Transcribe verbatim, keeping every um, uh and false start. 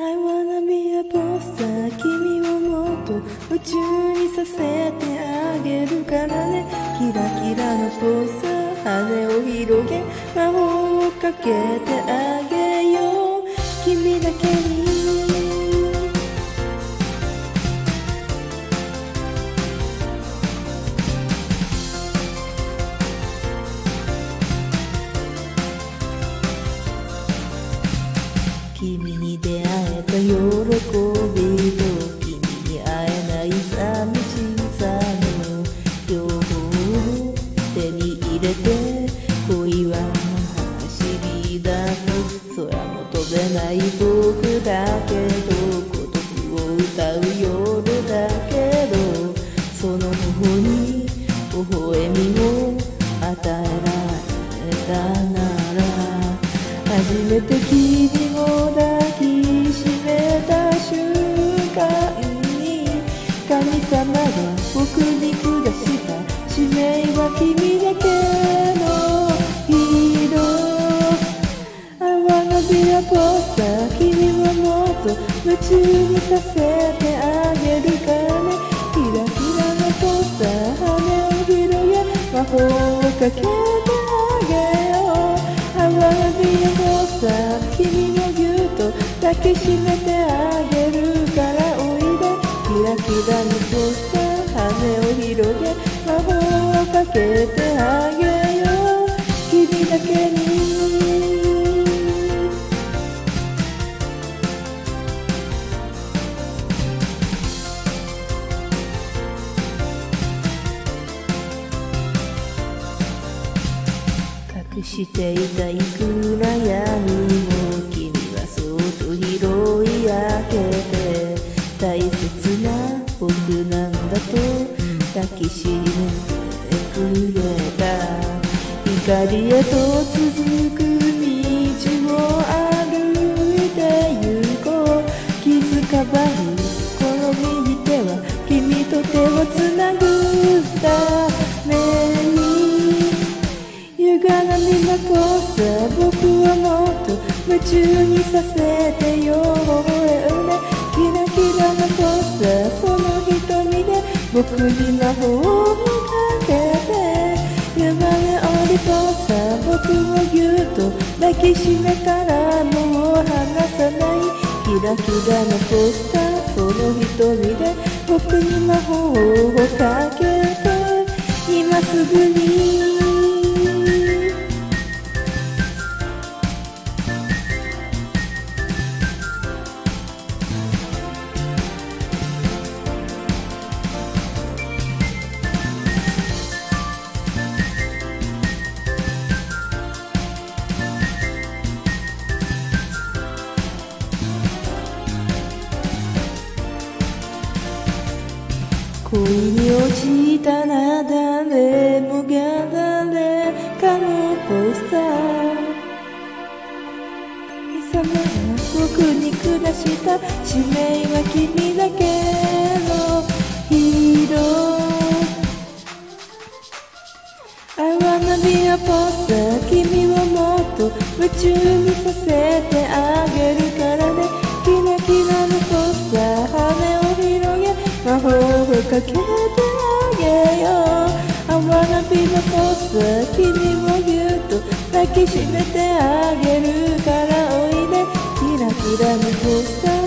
I wanna be a poster 君をもっと夢中にさせてあげるからねキラキラのポスター羽を広げ魔法をかけてあげよう君だけに君に出会えた喜びと君に会えない寂しさの両方を手に入れて恋は走り出す空も飛べない僕だけど孤独を歌う夜だけどその頬に微笑みを与えられたなら初めて君を抱きしめた瞬間に神様が僕に下した使命は君だけのヒーロー I wanna be a poster 君をもっと夢中にさせてあげるからねキラキラのポスター羽を広げ魔法をかけてあげようI wanna be a poster 君をぎゅっと抱きしめてあげるからおいでキラキラのポスター羽を広げ魔法をかけてあげよう君だけに隠していたいくら闇も君はそっと拾い上げて大切な僕なんだと抱きしめてくれた光へと続く道を歩いて行こう気づかばにこの右手は君と手をつなぐためにYou gonna be my poster 僕はもっと夢中にさせてよねキラキラのポスターその瞳で僕に魔法をかけて You my only poster 僕をぎゅっと抱きしめたらもう離さないキラキラのポスターその瞳で僕に魔法をかけて今すぐに恋に落ちたら誰もが誰かのポスター神様が僕に下した使命は君だけのヒーロー I wanna be a poster 君をもっと夢中にさせてあげるからねキラキラのポスター羽を広げ魔法をかけてあげよう I wanna be the poster 君をぎゅっと抱きしめてあげるからおいでキラキラのポスター